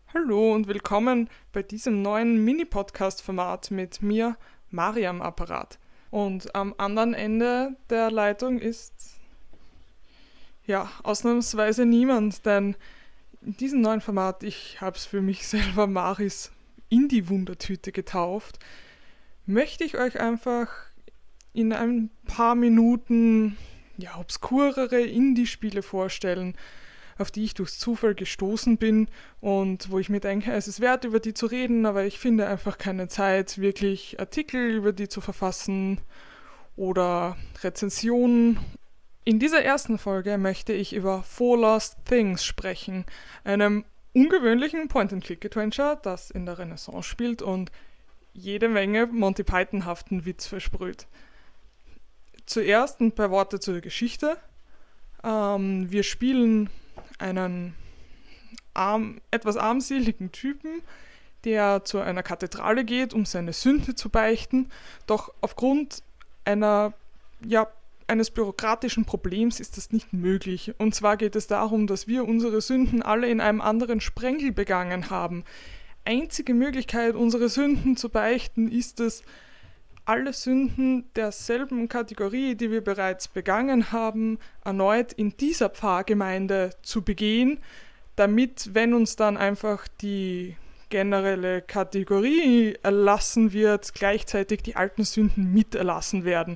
Hallo und willkommen bei diesem neuen Mini-Podcast-Format mit mir, Mari am Apparat. Und am anderen Ende der Leitung ist, ja, ausnahmsweise niemand, denn in diesem neuen Format, ich habe es für mich selber Maris Indie-Wundertüte getauft, möchte ich euch einfach in ein paar Minuten, ja, obskurere Indie-Spiele vorstellen, auf die ich durch Zufall gestoßen bin und wo ich mir denke, es ist wert, über die zu reden, aber ich finde einfach keine Zeit, wirklich Artikel über die zu verfassen oder Rezensionen. In dieser ersten Folge möchte ich über Four Lost Things sprechen, einem ungewöhnlichen Point-and-Click-Adventure, das in der Renaissance spielt und jede Menge Monty Python-haften Witz versprüht. Zuerst ein paar Worte zur Geschichte. Wir spielen einen etwas armseligen Typen, der zu einer Kathedrale geht, um seine Sünde zu beichten, doch aufgrund eines bürokratischen Problems ist das nicht möglich. Und zwar geht es darum, dass wir unsere Sünden alle in einem anderen Sprengel begangen haben. Einzige Möglichkeit, unsere Sünden zu beichten, ist es, alle Sünden derselben Kategorie, die wir bereits begangen haben, erneut in dieser Pfarrgemeinde zu begehen, damit, wenn uns dann einfach die generelle Kategorie erlassen wird, gleichzeitig die alten Sünden miterlassen werden.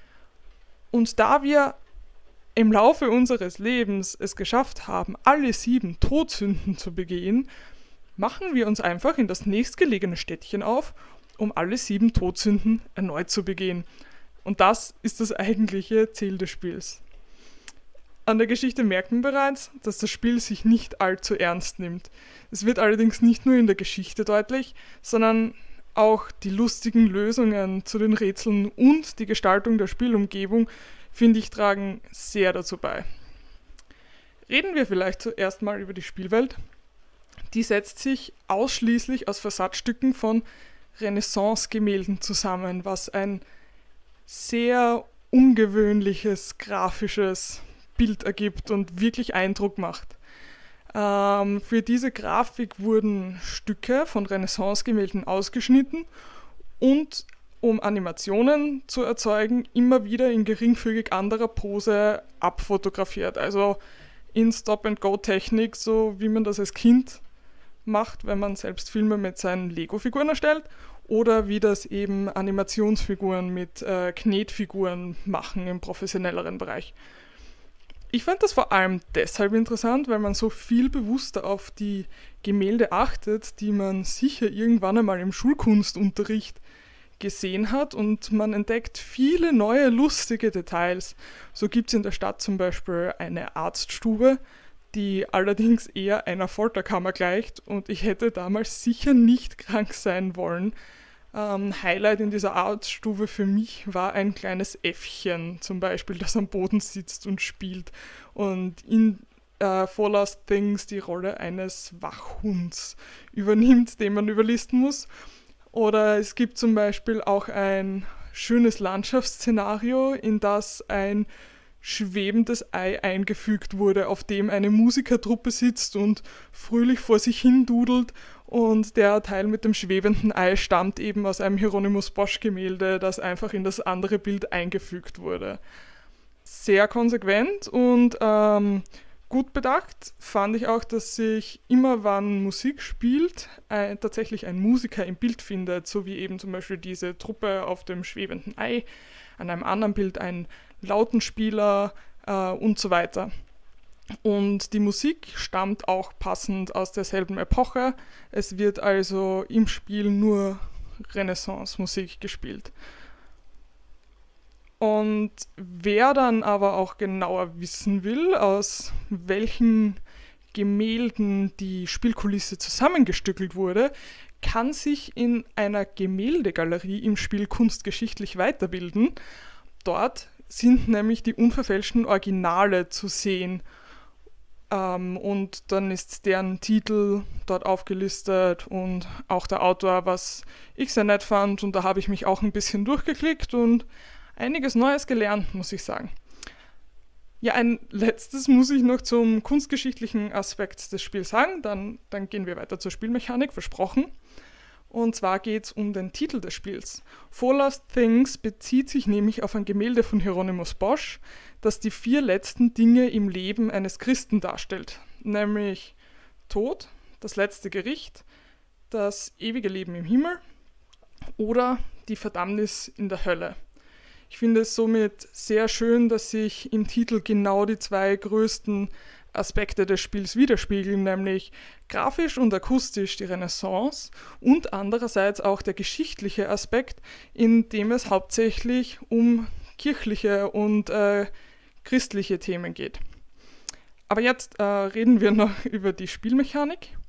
Und da wir im Laufe unseres Lebens es geschafft haben, alle 7 Todsünden zu begehen, machen wir uns einfach in das nächstgelegene Städtchen auf, um alle 7 Todsünden erneut zu begehen. Und das ist das eigentliche Ziel des Spiels. An der Geschichte merkt man bereits, dass das Spiel sich nicht allzu ernst nimmt. Es wird allerdings nicht nur in der Geschichte deutlich, sondern auch die lustigen Lösungen zu den Rätseln und die Gestaltung der Spielumgebung, finde ich, tragen sehr dazu bei. Reden wir vielleicht zuerst mal über die Spielwelt. Die setzt sich ausschließlich aus Versatzstücken von Renaissance-Gemälden zusammen, was ein sehr ungewöhnliches grafisches Bild ergibt und wirklich Eindruck macht. Für diese Grafik wurden Stücke von Renaissance-Gemälden ausgeschnitten und, um Animationen zu erzeugen, immer wieder in geringfügig anderer Pose abfotografiert. Also in Stop-and-Go-Technik, so wie man das als Kind macht, wenn man selbst Filme mit seinen Lego-Figuren erstellt, oder wie das eben Animationsfiguren mit Knetfiguren machen im professionelleren Bereich. Ich fand das vor allem deshalb interessant, weil man so viel bewusster auf die Gemälde achtet, die man sicher irgendwann einmal im Schulkunstunterricht gesehen hat, und man entdeckt viele neue lustige Details. So gibt es in der Stadt zum Beispiel eine Arztstube, die allerdings eher einer Folterkammer gleicht, und ich hätte damals sicher nicht krank sein wollen. Highlight in dieser Arztstube für mich war ein kleines Äffchen zum Beispiel, das am Boden sitzt und spielt und in Four Lost Things die Rolle eines Wachhunds übernimmt, den man überlisten muss. Oder es gibt zum Beispiel auch ein schönes Landschaftsszenario, in das ein schwebendes Ei eingefügt wurde, auf dem eine Musikertruppe sitzt und fröhlich vor sich hin dudelt, und der Teil mit dem schwebenden Ei stammt eben aus einem Hieronymus Bosch Gemälde, das einfach in das andere Bild eingefügt wurde. Sehr konsequent und gut bedacht fand ich auch, dass sich immer, wann Musik spielt, tatsächlich ein Musiker im Bild findet, so wie eben zum Beispiel diese Truppe auf dem schwebenden Ei, an einem anderen Bild ein Lautenspieler und so weiter. Und die Musik stammt auch passend aus derselben Epoche. Es wird also im Spiel nur Renaissance-Musik gespielt. Und wer dann aber auch genauer wissen will, aus welchen Gemälden die Spielkulisse zusammengestückelt wurde, kann sich in einer Gemäldegalerie im Spiel kunstgeschichtlich weiterbilden. Dort sind nämlich die unverfälschten Originale zu sehen. Und dann ist deren Titel dort aufgelistet und auch der Autor, was ich sehr nett fand. Und da habe ich mich auch ein bisschen durchgeklickt und einiges Neues gelernt, muss ich sagen. Ja, ein letztes muss ich noch zum kunstgeschichtlichen Aspekt des Spiels sagen, dann gehen wir weiter zur Spielmechanik, versprochen. Und zwar geht es um den Titel des Spiels. Four Last Things bezieht sich nämlich auf ein Gemälde von Hieronymus Bosch, das die 4 letzten Dinge im Leben eines Christen darstellt, nämlich Tod, das letzte Gericht, das ewige Leben im Himmel oder die Verdammnis in der Hölle. Ich finde es somit sehr schön, dass sich im Titel genau die 2 größten Aspekte des Spiels widerspiegeln, nämlich grafisch und akustisch die Renaissance und andererseits auch der geschichtliche Aspekt, in dem es hauptsächlich um kirchliche und christliche Themen geht. Aber jetzt reden wir noch über die Spielmechanik.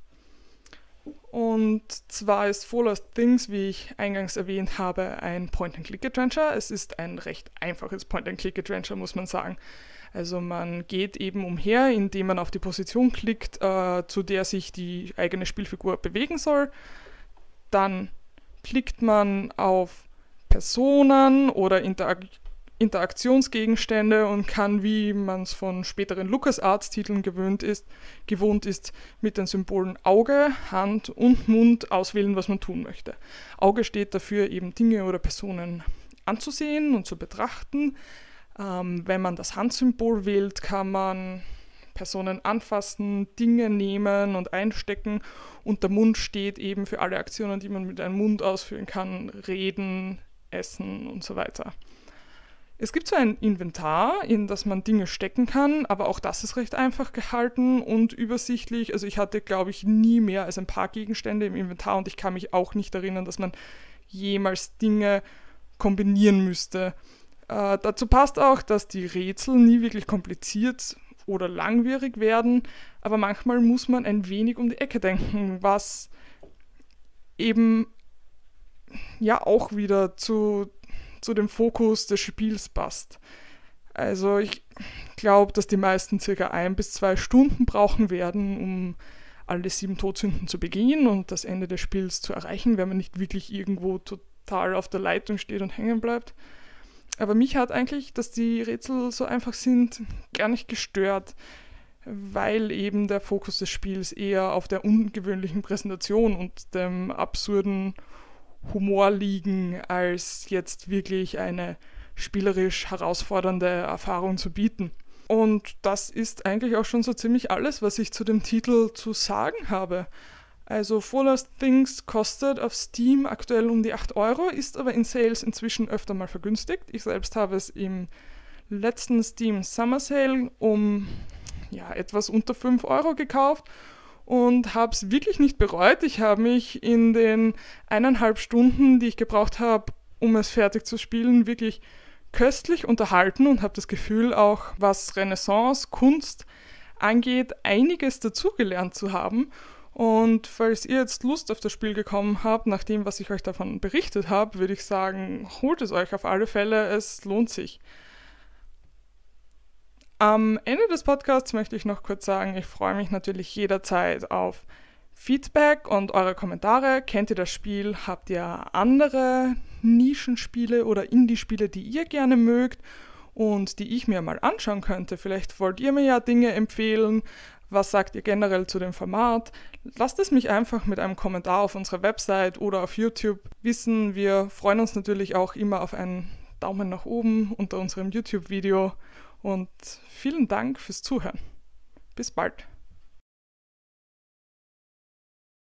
Und zwar ist Four Last Things, wie ich eingangs erwähnt habe, ein Point-and-Click-Adventure. Es ist ein recht einfaches Point-and-Click-Adventure, muss man sagen. Also man geht eben umher, indem man auf die Position klickt, zu der sich die eigene Spielfigur bewegen soll. Dann klickt man auf Personen oder Interaktionsgegenstände und kann, wie man es von späteren LucasArts-Titeln gewohnt ist, mit den Symbolen Auge, Hand und Mund auswählen, was man tun möchte. Auge steht dafür, eben Dinge oder Personen anzusehen und zu betrachten. Wenn man das Handsymbol wählt, kann man Personen anfassen, Dinge nehmen und einstecken. Und der Mund steht eben für alle Aktionen, die man mit einem Mund ausführen kann, reden, essen und so weiter. Es gibt so ein Inventar, in das man Dinge stecken kann, aber auch das ist recht einfach gehalten und übersichtlich. Also ich hatte, glaube ich, nie mehr als ein paar Gegenstände im Inventar und ich kann mich auch nicht erinnern, dass man jemals Dinge kombinieren müsste. Dazu passt auch, dass die Rätsel nie wirklich kompliziert oder langwierig werden, aber manchmal muss man ein wenig um die Ecke denken, was eben ja auch wieder zu dem Fokus des Spiels passt. Also ich glaube, dass die meisten ca. 1 bis 2 Stunden brauchen werden, um alle 7 Todsünden zu begehen und das Ende des Spiels zu erreichen, wenn man nicht wirklich irgendwo total auf der Leitung steht und hängen bleibt. Aber mich hat eigentlich, dass die Rätsel so einfach sind, gar nicht gestört, weil eben der Fokus des Spiels eher auf der ungewöhnlichen Präsentation und dem absurden Humor liegen, als jetzt wirklich eine spielerisch herausfordernde Erfahrung zu bieten. Und das ist eigentlich auch schon so ziemlich alles, was ich zu dem Titel zu sagen habe. Also Four Last Things kostet auf Steam aktuell um die 8 €, ist aber in Sales inzwischen öfter mal vergünstigt. Ich selbst habe es im letzten Steam Summer Sale um etwas unter 5 € gekauft und habe es wirklich nicht bereut. Ich habe mich in den 1,5 Stunden, die ich gebraucht habe, um es fertig zu spielen, wirklich köstlich unterhalten und habe das Gefühl, auch was Renaissance, Kunst angeht, einiges dazugelernt zu haben. Und falls ihr jetzt Lust auf das Spiel bekommen habt, nach dem, was ich euch davon berichtet habe, würde ich sagen, holt es euch auf alle Fälle, es lohnt sich. Am Ende des Podcasts möchte ich noch kurz sagen, ich freue mich natürlich jederzeit auf Feedback und eure Kommentare. Kennt ihr das Spiel? Habt ihr andere Nischenspiele oder Indie-Spiele, die ihr gerne mögt und die ich mir mal anschauen könnte? Vielleicht wollt ihr mir ja Dinge empfehlen. Was sagt ihr generell zu dem Format? Lasst es mich einfach mit einem Kommentar auf unserer Website oder auf YouTube wissen. Wir freuen uns natürlich auch immer auf einen Daumen nach oben unter unserem YouTube-Video und vielen Dank fürs Zuhören. Bis bald.